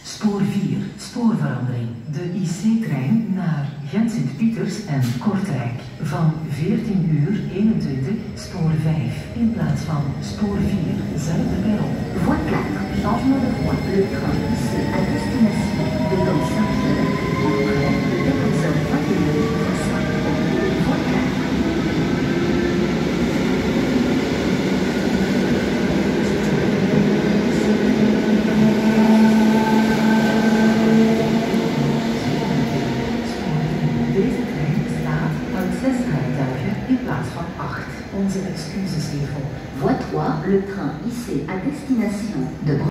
Spoor 4, spoorverandering. De IC-trein naar Gent-Sint-Pieters en Kortrijk. Van 14:21 spoor 5 in plaats van spoor 4, zelfde perron. Voie 4, changement de voie. Le train IC à destination de dans 5 heures, après 14h21, voie 4. Deze trein staat uit 6 rijtuigen in plaats van 8. Onze excuses hiervoor. Voie 3, le train IC à destination de